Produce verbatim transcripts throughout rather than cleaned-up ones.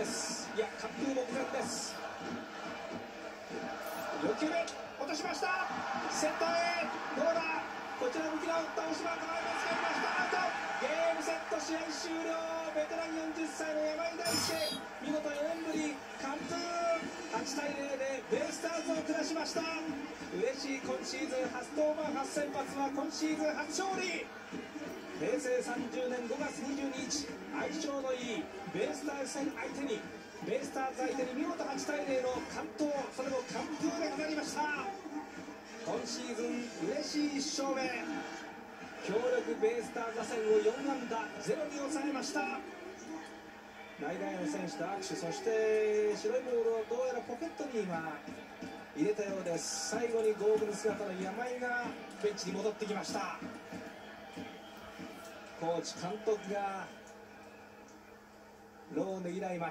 です。いや、完封目前です。よんきゅうめ落としました。センターへどうだ。こちら向き直った大島が構えますが、いました。アウト。ゲームセット、試合終了。ベテランよんじゅっさいの山井大輔、見事よねんぶり完封。はちたいゼロでベイスターズを下しました。嬉しい。今シーズン初登板初先発は今シーズン初勝利。平成さんじゅうねんごがつにじゅうににち、相性のいいベイスターズ戦相手にベイスターズ相手に見事はちたいゼロの完投、それも完封で飾りました。今シーズン嬉しいいっしょうめ。強力ベイスターズ打線をよんあんだゼロに抑えました。内外の選手と握手、そして白いボールをどうやらポケットに今入れたようです。最後にゴーグル姿の山井がベンチに戻ってきました。コーチ監督が労をねぎらいます。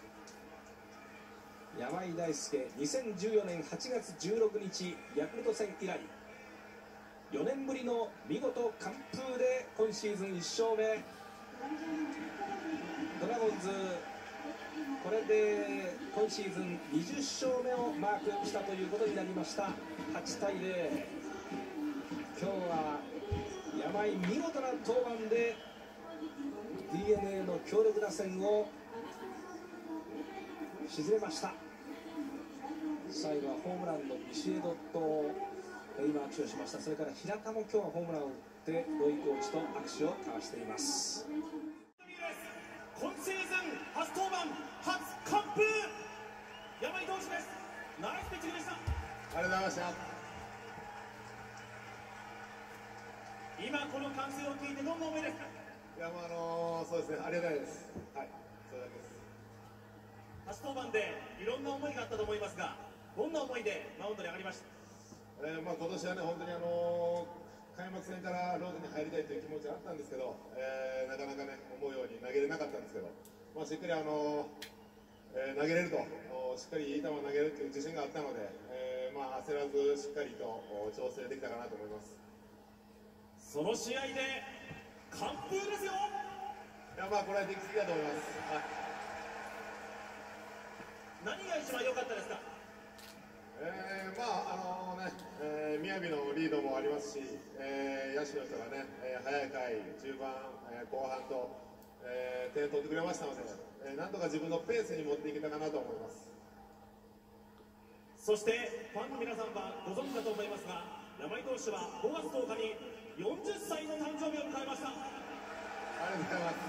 山井大輔、にせんじゅうよねんはちがつじゅうろくにちヤクルト戦以来よねんぶりの見事完封で今シーズンいっしょうめ。ドラゴンズ、これで今シーズンにじゅっしょうめをマークしたということになりました。はちたいゼロ。今日は山井見事な登板で ディーエヌエー の強力打線を沈めました。最後はホームランのビシエドと今握手をしました。それから平田も今日はホームランを打ってロイコーチと握手を交わしています。 今シーズン初登板初完封、山井投手です。ナイスピッチングでした。ありがとうございました。 今この歓声を聞いてどんな思いですか。 いや、もうあのー、そうですね、ありがたいです。はい、それだけです。 初登板でいろんな思いがあったと思いますが、どんな思いでマウンドに上がりました。 えーまあ、今年はね、本当にあのー、開幕戦からローテに入りたいという気持ちがあったんですけど、えー、なかなかね、思うように投げれなかったんですけど、まあ、しっかり、あのーえー、投げれると、しっかりいい球を投げるという自信があったので、えーまあ、焦らずしっかりと調整できたかなと思います。 その試合で完封ですよ。 いや、まあ、これはできすぎだと思います。はい、 何が一番良かったですか。 えー、まああのね、えー、宮城のリードもありますし、えー、野手の人がね、えー、早い回、中盤、えー、後半と、えー、点を取ってくれましたので、えー、なんとか自分のペースに持っていけたかなと思います。 そしてファンの皆さんはご存知だと思いますが、山井投手はごがつとおかによんじゅっさいの誕生日を迎えました。 ありがとうございます。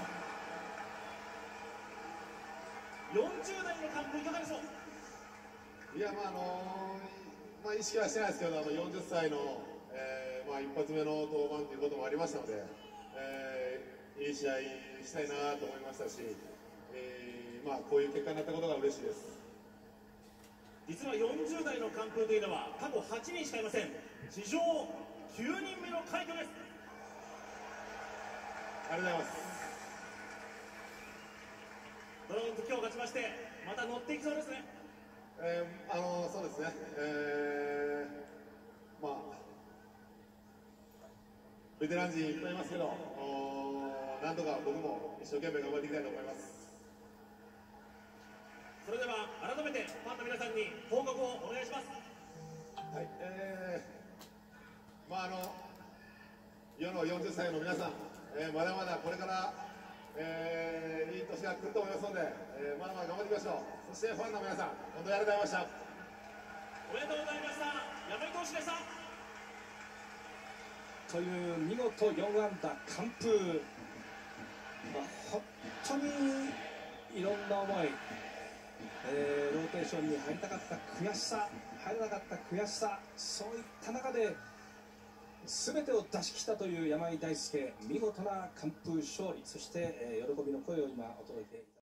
よんじゅうだいの完封いかがでしょう。 いや、まああのー、まあ、意識はしてないですけど、あのよんじゅっさいの、えーまあ、一発目の登板ということもありましたので、えー、いい試合したいなと思いましたし、えーまあ、こういう結果になったことが嬉しいです。 実はよんじゅうだいの完封というのは過去はちにんしかいません。史上きゅうにんめの快挙です。 ありがとうございます。 ドラゴンズ今日勝ちましてまた乗っていきそうですね。 えー、あのそうですね、えー、まあベテラン陣いっぱいいますけど、なんとか僕も一生懸命頑張っていきたいと思います。 それでは改めてファンの皆さんに報告をお願いします。 はい、えー、まああの世のよんじゅっさいの皆さん、えー、まだまだこれから、えー、いい年が来ると思いますので、えー、まだまだ頑張っていきましょう。そしてファンの皆さん、本当にありがとうございました。 おめでとうございました。山井投手でした。 という見事よんあんだ完封、まあ、本当にいろんな思い、えー、ローテーションに入りたかった悔しさ、入らなかった悔しさ、そういった中で全てを出し切ったという山井大輔、見事な完封勝利、そして、えー、喜びの声を今お届けいただきます。